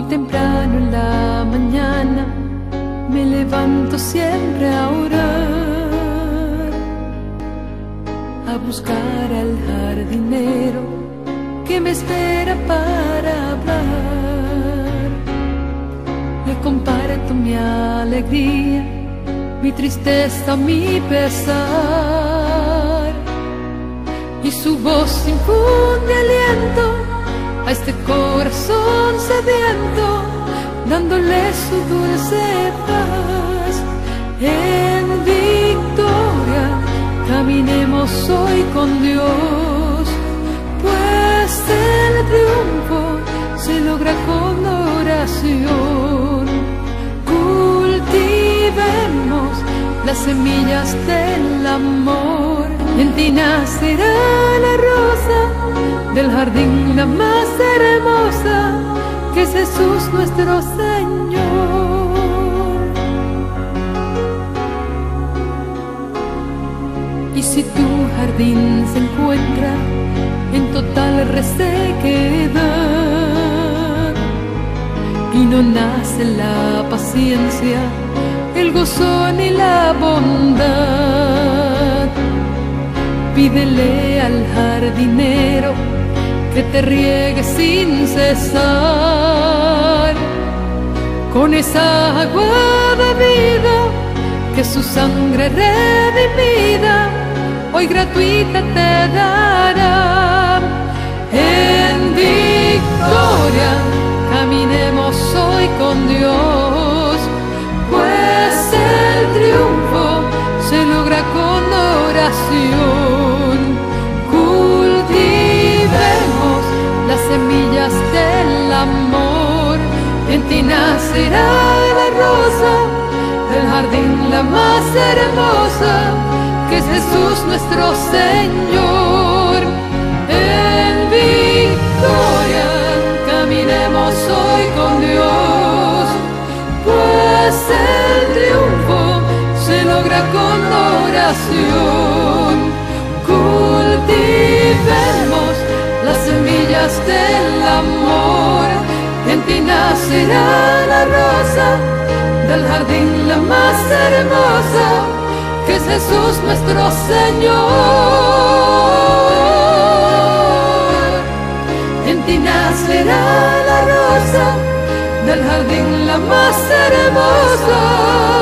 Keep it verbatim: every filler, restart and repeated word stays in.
temprano en la mañana me levanto siempre a orar, a buscar al jardinero que me espera para hablar. Le comparto mi alegría, mi tristeza, mi pesar, y su voz infunde aliento a este corazón sediento, dándole su dulce paz. En victoria caminemos hoy con Dios, pues el triunfo se logra con oración. Cultivemos las semillas del amor, en ti nacerá la rosa del jardín, la más hermosa, que es Jesús nuestro Señor. Y si tu jardín se encuentra en total resequedad y no nace la paciencia, el gozo ni la bondad, pídele al jardinero que te riegue sin cesar con esa agua de vida que su sangre redimida hoy gratuita te dará. En victoria caminemos hoy con Dios, pues el triunfo se logra con oración. Cultivemos las semillas del amor, en ti nacerá la rosa del jardín, la más hermosa, que es Jesús nuestro Señor. En victoria caminemos hoy con Dios, pues el triunfo se logra con oración. Cultivemos las semillas del amor, en ti nacerá la rosa del jardín, la más hermosa, que es Jesús nuestro Señor. En ti nacerá la rosa del jardín, la más hermosa.